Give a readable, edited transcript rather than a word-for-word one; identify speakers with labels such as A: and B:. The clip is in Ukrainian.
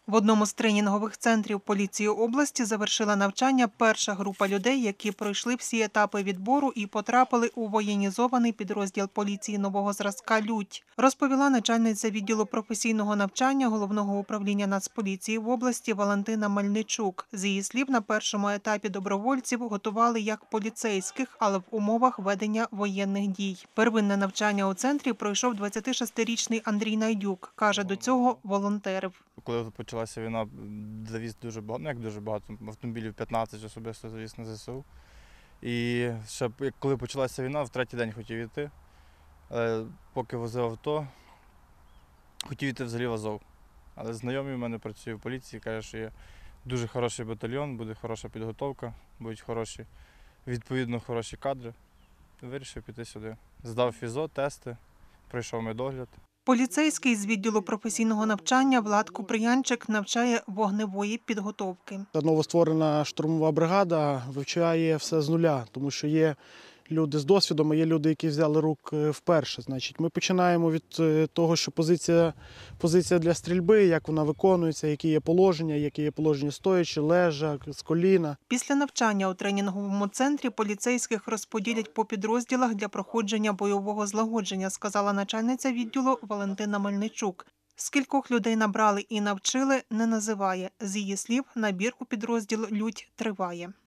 A: В одному з тренінгових центрів поліції області завершила навчання перша група людей, які пройшли всі етапи відбору і потрапили у воєнізований підрозділ поліції нового зразка «Лють», розповіла начальниця відділу професійного навчання Головного управління Нацполіції в області Валентина Мельничук. З її слів, на першому етапі добровольців готували як поліцейських, але в умовах ведення воєнних дій. Первинне навчання у центрі пройшов 26-річний Андрій Найдюк. Каже, до цього волонтерив.
B: Коли почалася війна, завіз дуже багато, як дуже багато, автомобілів 15 особисто завіз на ЗСУ. І ще коли почалася війна, в третій день хотів йти. Але поки возив авто, хотів йти взагалі в Азов. Але знайомий в мене працює в поліції, каже, що є дуже хороший батальйон, буде хороша підготовка, будуть відповідно хороші кадри. Вирішив піти сюди. Здав фізо, тести, пройшов медогляд.
A: Поліцейський з відділу професійного навчання Влад Куприянчик навчає вогневої підготовки.
C: Новостворена штурмова бригада вивчає все з нуля, тому що є люди з досвідом, а є люди, які взяли рук вперше. Значить, ми починаємо від того, що позиція для стрільби, як вона виконується, які є положення стоячи, лежа, з коліна.
A: Після навчання у тренінговому центрі поліцейських розподілять по підрозділах для проходження бойового злагодження, сказала начальниця відділу Валентина Мельничук. Скількох людей набрали і навчили, не називає. З її слів, набір у підрозділ «Лють» триває.